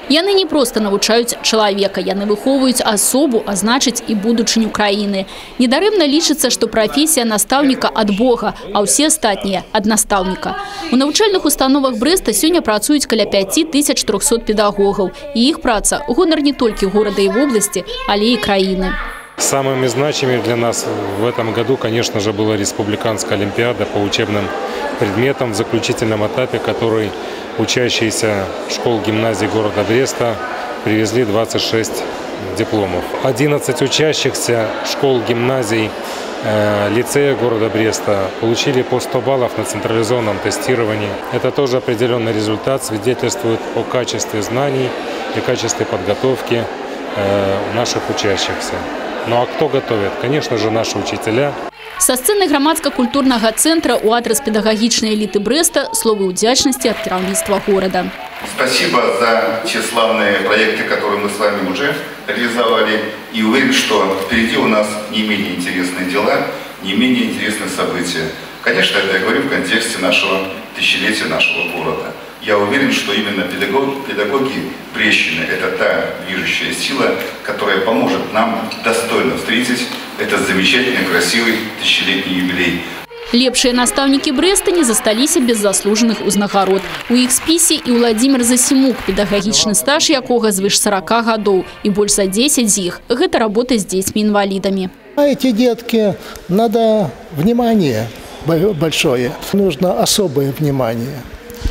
Яны не просто навучаюць чалавека, яны выхоўваюць асобу, а значыць і будучыню краіны. Недарэмна лічыцца, што прафесія настаўніка ад Бога, а ўсе астатнія ад настаўніка. У навучальных установах Брэста сёння працуюць каля 5300 педагогаў. І іх праца – гонар не толькі горада і вобласці, але і краіны. Самыми значимыми для нас в этом году, конечно же, была республиканская олимпиада по учебным предметам в заключительном этапе, который учащиеся школ гимназий города Бреста привезли 26 дипломов. 11 учащихся школ гимназий лицея города Бреста получили по 100 баллов на централизованном тестировании. Это тоже определенный результат, свидетельствует о качестве знаний и качестве подготовки наших учащихся. Ну а кто готовит? Конечно же, наши учителя. Со сцены громадско-культурного центра у адрес педагогичной элиты Бреста словы удячности от кіраўніцтва города. Спасибо за те славные проекты, которые мы с вами уже реализовали. И уверен, что впереди у нас не менее интересные дела, не менее интересные события. Конечно, это я говорю в контексте нашего тысячелетия нашего города. Я уверен, что именно педагоги Брещины – это та движущая сила, которая поможет нам достойно встретить этот замечательный, красивый тысячелетний юбилей. Лепшие наставники Бреста не застались без заслуженных узнагарод. У их списе и Владимир Засимук, педагогичный стаж якога звыш 40 годов, и больше за 10 из них – это работа с детьми-инвалидами. Эти детки, надо внимание большое, нужно особое внимание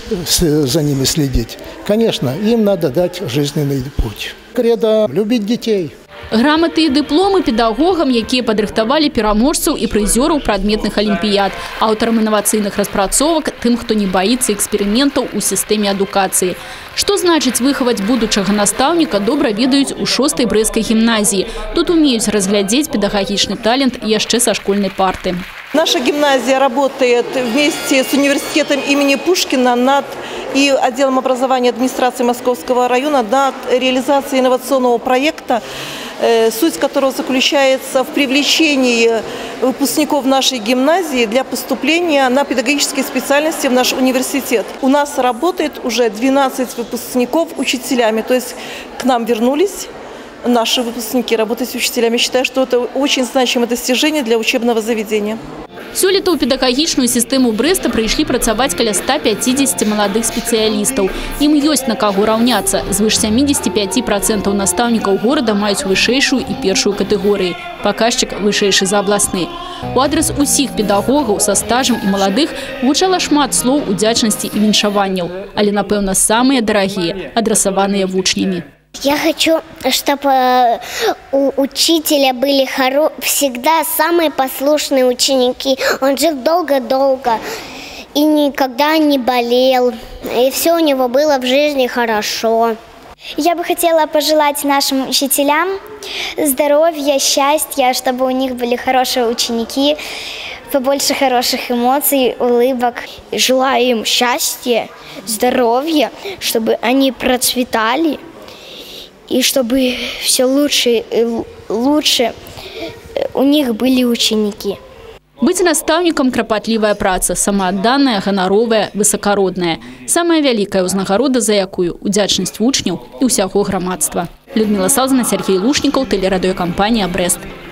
за ними следить. Конечно, им надо дать жизненный путь. Кредо – любить детей. Грамоты и дипломы педагогам, якія падрыхтавалі пераможцаў і прызёраў прадметных алімпіяд, аўтарам інавацыйных распрацовак, тым, хто не баіцца эксперыментаў у сістэме адукацыі. Што значыць выхаваць будучага настаўніка, добра ведаюць у 6-й брэсцкай гімназіі. Тут умеюць разглядзець педагагічны талент яшчэ са школьнай парты. Наша гимназия работает вместе с университетом имени Пушкина и отделом образования администрации Московского района над реализацией инновационного проекта, суть которого заключается в привлечении выпускников нашей гимназии для поступления на педагогические специальности в наш университет. У нас работает уже 12 выпускников учителями, то есть к нам вернулись наши выпускники работать с учителями. Я считаю, что это очень значимое достижение для учебного заведения. Сёлета ў педагагічную сістэму Брэста прыйшлі працаваць каля 150 маладых спецыялістаў. Ім ёсць на каго раўняцца. Звыш 75% настаўнікаў горада маюць вышэйшую і першую катэгорыі. Паказчык вышэйшы за абласны. У адрес усіх педагогаў са стажам і маладых гучала шмат слоў удзячнасці і віншаванняў. Але, напэўна, самыя дарагія адрасаваныя вучнямі. Я хочу, чтобы у учителя были всегда самые послушные ученики. Он жил долго-долго и никогда не болел. И все у него было в жизни хорошо. Я бы хотела пожелать нашим учителям здоровья, счастья, чтобы у них были хорошие ученики, побольше хороших эмоций, улыбок. Желаю им счастья, здоровья, чтобы они процветали. И чтобы все лучше и лучше у них были ученики. Быть настаўнікам – крапатлівая праца, самаадданая, ганаровая, высакародная. Самая вялікая ўзнагарода, за якую удзячнасць вучняў і ўсяго грамадства. Людмила Салзана, Сергей Лушнікаў, тэлерадыёкампанія «Брэст».